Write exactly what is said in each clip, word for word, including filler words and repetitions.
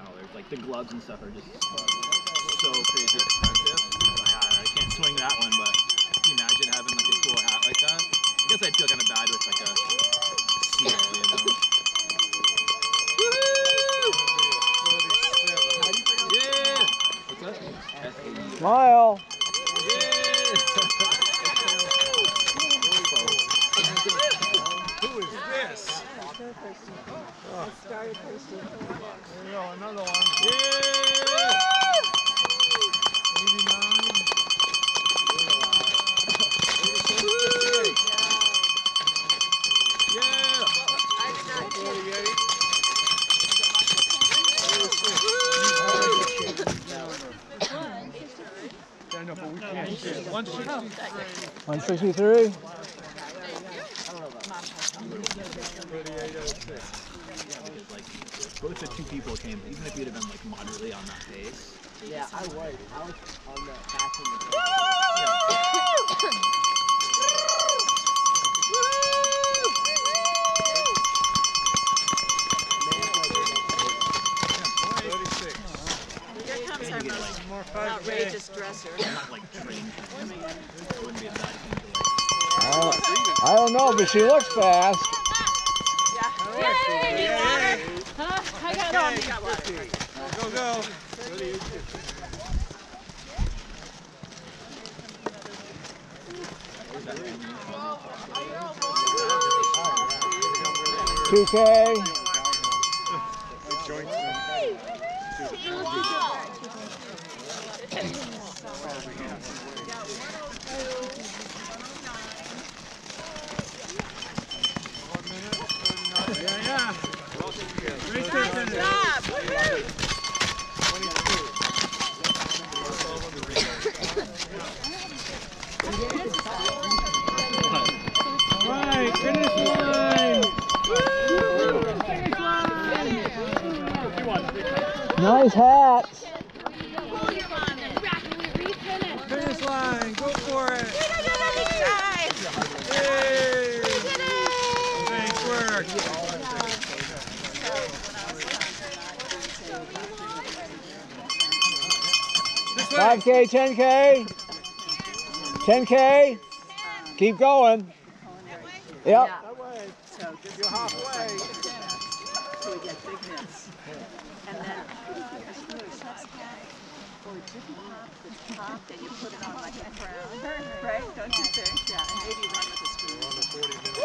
dollars. Like the gloves and stuff are just so crazy expensive. Like, I, I can't swing that one, but can you imagine having like a cool hat like that? I guess I'd feel kind of bad with like a seal, you know. Yeah. What's that? Smile. Who is this? I started posting. There you go, another one. Yeah! eighty-nine. Yeah! I did not get forty-eight. I know, but we can't see it. one sixty-three. one sixty-three. thirty-eight oh six. Like, both the two people came, even if you'd have been like moderately on that pace. Yeah, I was. I was on the passing the thirty-six. Here comes our most More five outrageous dresser. I'm not like trained. It wouldn't be a bad thing to like. I don't, I don't know, but she looks fast. Yeah. Yay! Need water? Huh? I got it. You got water. Go, go. two K. Yeah, yeah. Great Nice job. Woohoo! All right, finish line. Nice hats. Finish line, go for it. We Hey. Nice work. This way. five K, ten K. ten K. Keep going. Yep. So just You're halfway. so we get big mitts. And then or just pop the top and you put it on like a crown. Right? Don't you think? Yeah. And maybe run with the spoon. We're on the forty minutes.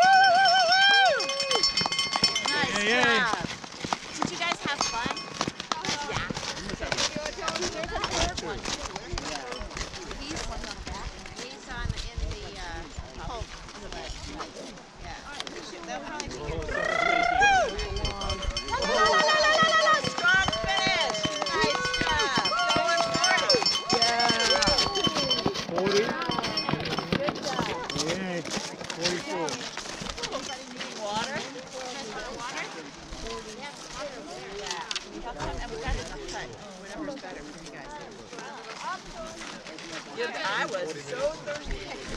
Nice Yay, yay. job. Did you guys have fun? Yeah. There's a third one. He's, he's on in the uh, Hulk. Yeah. They'll probably be here. La, la, la, la, la, la, la. Strong finish. Nice job. Going forty. forty. Yay. forty-four. Water? Water? Yeah. And we got enough cut. Whatever's better for you guys. I was so thirsty.